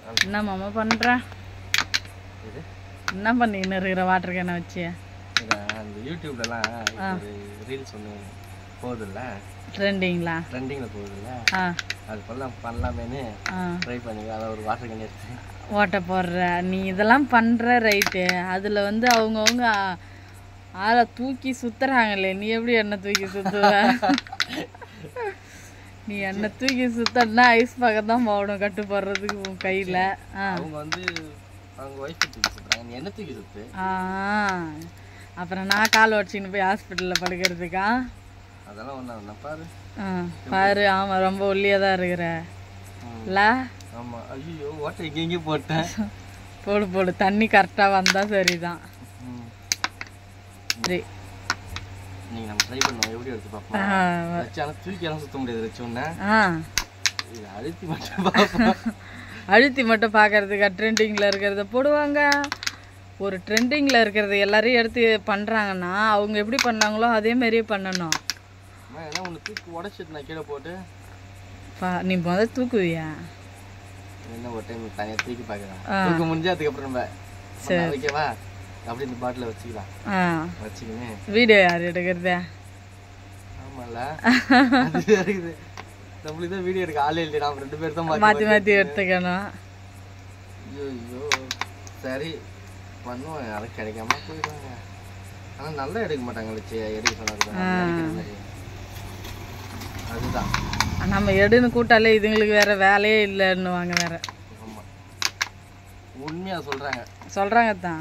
என்ன மாமா பண்ற? என்ன பண்ணின்னு இருக்கிற வாட்டர் கேனை வச்சு? அந்த யூடியூப்லலாம் ஒரு ரீல்ஸ் ஒன்று போகுதுல்ல, ட்ரெண்டிங்கில் போகுதுல்ல, அது பண்ணலாமேன்னு ட்ரை பண்ணி அதை ஒரு வாட்டர் கேன் எடுத்து ஓட்ட போடுற. நீ இதெல்லாம் பண்ணுற ரைட்டு. அதில் வந்து அவங்கவுங்க ஆளை தூக்கி சுற்றுறாங்களே, நீ எப்படி எண்ணெய் தூக்கி சுற்றுவ? நீ எண்ணெய் தூக்கி சுத்தனா ஐஸ் பார்க்க தான் போகணும் கட்டு போடுறதுக்கு உன் கையில். அவங்க வந்து அவங்க ஒய்ஃபை தூக்கி சுற்றுறாங்க, நீ என்ன தூக்கி சுற்று. அப்புறம் நான் கால் வச்சுன்னு போய் ஹாஸ்பிட்டலில் படுக்கிறதுக்கா? அதெல்லாம் ஒன்றா பாரு. பாரு. ஆமாம், ரொம்ப ஒல்லியாக தான் இருக்கிற இல்ல? ஆமாம். ஐயோ ஓட்டை எங்கேயும் போட்டேன். போடு தண்ணி கரெக்டாக வந்தால் சரிதான். சரி, நீங்கள் நம்ம ட்ரை பண்ணுவோம், எப்படி எடுத்து பார்ப்போம். ஆனால் தூக்கியெல்லாம் சுற்ற முடியாது வச்சோன்னே. இது அழுத்தி மட்டும் பார்ப்போம். அழுத்தி மட்டும் பார்க்கறதுக்கா ட்ரெண்டிங்கில் இருக்கிறத போடுவாங்க? ஒரு ட்ரெண்டிங்கில் இருக்கிறத எல்லாரையும் எடுத்து பண்ணுறாங்கன்னா அவங்க எப்படி பண்ணாங்களோ அதே மாதிரியே பண்ணணும். ஏன்னா ஒன்று தூக்கி உடச்சிட்டு நான் கீழே போட்டு நீ முதல்ல தூக்குவியா? என்ன ஒரு டைம் தனியாக தூக்கி பார்க்கலாம், தூக்க முடிஞ்சா அதுக்கப்புறம் நம்ம சரி ஓகேவா அப்படி இந்த பாட்டில் வச்சுக்கலாம். வச்சுக்கின்னு வீடியோ யார் எடுக்கிறதா? ஆமாம்ல, இருக்குது. நம்மளுக்கு தான் வீடியோ எடுக்க ஆளே இல்லை, நாம் 2 பேர் தான் மாற்றி எடுத்துக்கணும். ஐயோ சரி பண்ணுவோம், யாரும் கிடைக்காம போயிடுவாங்க. ஆனால் நல்லா எடுக்க மாட்டாங்க, எடுக்க சொன்னாங்க. அதுதான் நம்ம எடுன்னு கூட்டாலே இதுங்களுக்கு வேற வேலையே இல்லைன்னுவாங்க வேற. ஆமாம், உண்மையாக சொல்கிறாங்க தான்.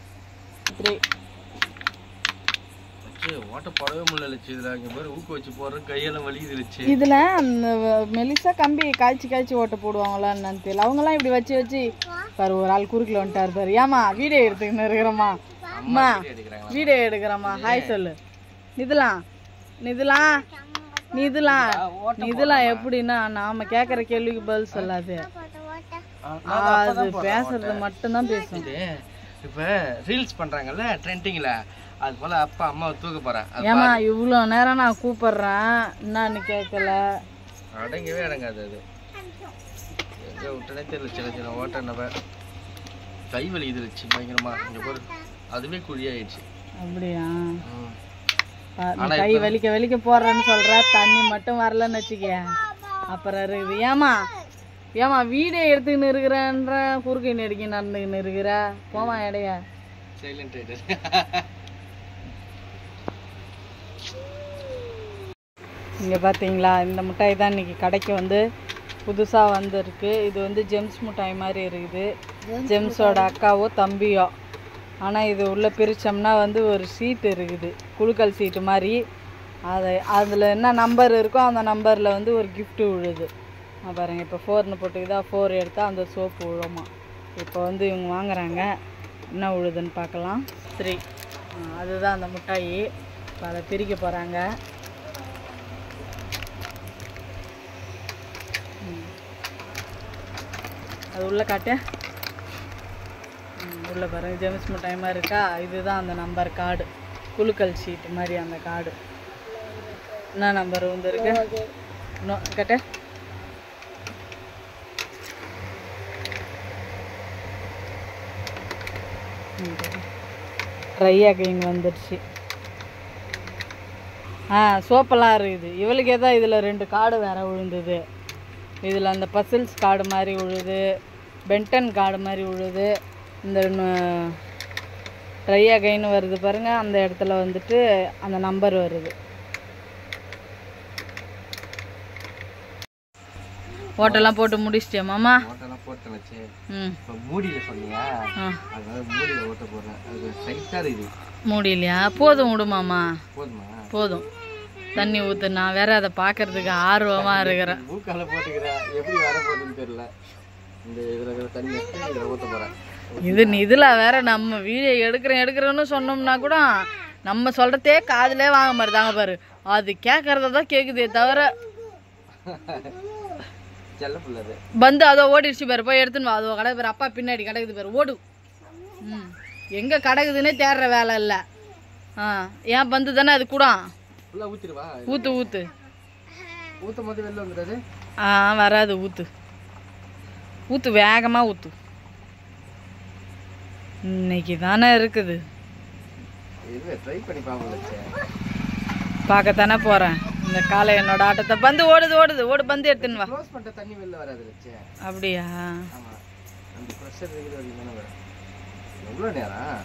ஓட்ட போடவே முடியல. இதில் இங்கே பேர் ஊக்க வச்சு போடுறேன், கையெல்லாம் வலிக்குது. இதில் அந்த மெலிசா கம்பி காய்ச்சி ஓட்ட போடுவாங்களா என்னன்னு தெரியல. அவங்களாம் இப்படி வச்சு பாரு, ஒரு ஆள் குறுக்கில் வந்துட்டாரு பாரு. ஏமா வீடியோ எடுத்துக்கின்னு இருக்கிறோம்மா? அம்மா வீடியோ எடுக்கிறோம்மா, ஹாய் சொல்லு. இதெல்லாம் எப்படின்னா நாம கேட்குற கேள்விக்கு பதில் சொல்லாது, அது பேசுறது மட்டும்தான் பேசும். இப்போ ரீல்ஸ் பண்ணுறாங்கல்ல ட்ரெண்டிங்கில், அது போல் அப்பா அம்மாவை தூக்க போகிறேன். ஏமா இவ்வளோ நேரம் நான் கூப்பிட்றேன், என்னன்னு கேட்கல. அடங்கவே அடங்காது. அது எங்கே விட்டனே தெரியல. சின்ன ஓட்ட நம்ம கை வலி இதுச்சு பயங்கரமாக. இங்கே போகிற அதுவே குழியாயிடுச்சு. அப்படியா? கை வலிக்க போடுறேன்னு சொல்ற, தண்ணி மட்டும் வரலன்னு வச்சுக்க அப்புறம் இருக்குது. ஏமா வீடியோ எடுத்துக்கின்னு இருக்கிறன்ற குறுக்கை நெடுக்கி நடந்துக்கின்னு இருக்கிற, போமா இடைய. Silent rider. இங்கே பார்த்தீங்களா, இந்த மிட்டாய் தான் இன்றைக்கி கடைக்கு வந்து புதுசாக வந்திருக்கு. இது வந்து ஜெம்ஸ் மிட்டாய் மாதிரி இருக்குது, ஜெம்ஸோட அக்காவோ தம்பியோ. ஆனால் இது உள்ளே பிரித்தோம்னா வந்து ஒரு சீட்டு இருக்குது, குழுக்கள் சீட்டு மாதிரி. அதில் என்ன நம்பர் இருக்கோ அந்த நம்பரில் வந்து ஒரு கிஃப்ட்டு விழுது. பாருங்கள், இப்போ 4ன்னு போட்டுக்குதா, 4 எடுத்தால் அந்த சோப்பு விழுமா. இப்போ வந்து இவங்க வாங்குறாங்க, என்ன விழுதுன்னு பார்க்கலாம். 3 அதுதான் அந்த மிட்டாய். இப்போ அதை பிரிக்க போகிறாங்க. அது உள்ளே காட்டு. உள்ளே பாருங்கள், ஜெம்ஸ் மிட்டாய் மாதிரி இருக்கா. இதுதான் அந்த நம்பர் கார்டு, குழுக்கள் சீட்டு மாதிரி அந்த கார்டு. என்ன நம்பர் வந்துருக்கு இன்னும் கேட்ட? ட்ரை அகைன் வந்துடுச்சு. சோப்பெல்லாம் இருக்குது. இவளுக்கே தான் இதில் 2 கார்டு வேறு விழுந்தது. இதில் அந்த பசில்ஸ் கார்டு மாதிரி விழுது, பென்டன் கார்டு மாதிரி விழுது. இந்த ட்ரை அகைன் வருது பாருங்கள், அந்த இடத்துல வந்துட்டு அந்த நம்பர் வருது. ஓட்டெல்லாம் போட்டு முடிச்சிட்டியா மாமா? ஓட்டெல்லாம் போட்டு வச்சு இப்போ மூடியில் சொன்னீங்க, அதனால மூடியில் ஓட்ட போடுறேன். அது டைட்டாக இருக்குது. மூடிலையா? போதும் விடுமாமா, போதுமா? போதும். தண்ணி ஊற்று. நான் வேற அதை பார்க்கறதுக்கு ஆர்வமாக இருக்கிறேன். மூக்கால போட்டுக்கிறேன், எப்படி வர போகுதுன்னு தெரியல. இந்த இதில் தண்ணி எடுத்து இதில் ஊற்ற போகிறேன். இதில் வேற நம்ம வீடியோ எடுக்கிறேன்னு சொன்னோம்னா கூட நம்ம சொல்கிறதே காதிலே வாங்க மாதிரி தாங்க பாரு. அது கேட்கறத தான் கேட்குதே தவிர பந்து அதோ ஓடிடுச்சு பாரு. போய் எடுத்துன்னு வா, அதோ கிடக்கு பாரு. அப்பா பின்னாடி கிடக்குது பாரு, ஓடு. எங்கே கிடக்குதுன்னே தேடுற வேலை இல்லை. ஏன் பந்து தானே அது கூட. ஊத்து ஊத்தும் போது வெளில வந்துடாது. வராது ஊத்து. ஊற்று, வேகமாக ஊற்று. இன்னைக்கு தானே இருக்குது, ட்ரை பண்ணி பார்ப்போம். பார்க்கத்தானே போகிறேன். இந்த காலை என்னோட ஆட்டத்தை பந்து ஓடுது ஓடுது ஓடு, பந்து எடுத்துன்னு வா. க்ளோஸ் பண்ணிட்ட தண்ணி வெளில வராது லட்சே. அப்படியா? ஆமாம், அந்த ப்ரெஷர் இருக்கிற வரைக்கும் தானே வரும். எவ்வளோ நேரம்?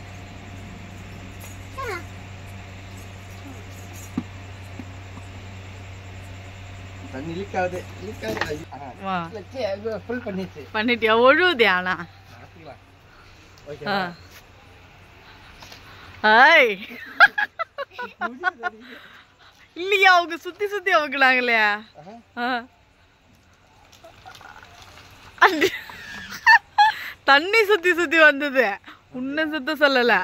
தண்ணி லீக் ஆகுது, லீக் ஆகுது. வா லட்சே ஃபுல் பண்ணிச்சு. பண்ணிட்டியா? ஒழுகுதே ஆனால். ஓகே. ஹாய் இல்லையா, அவங்க சுற்றி சுற்றி அவுக்குனாங்களே. தண்ணி சுற்றி சுற்றி வந்தது, உன்னை சுத்த சொல்லலை.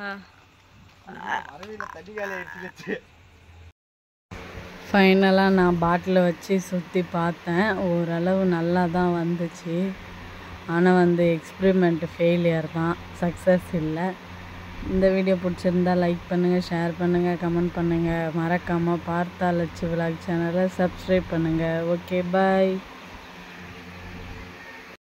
ஃபைனலாக நான் பாட்டிலை வச்சு சுற்றி பார்த்தேன். ஓரளவு நல்லா தான் வந்துச்சு. ஆனால் வந்து எக்ஸ்பிரிமெண்ட் ஃபெயிலியர் தான், சக்ஸஸ் இல்லை. இந்த வீடியோ பிடிச்சிருந்தா லைக் பண்ணுங்கள், ஷேர் பண்ணுங்கள், கமெண்ட் பண்ணுங்கள். மறக்காமல் பார்த்தா லட்சு விலாக் சேனலை சப்ஸ்கிரைப் பண்ணுங்கள். ஓகே, பாய்.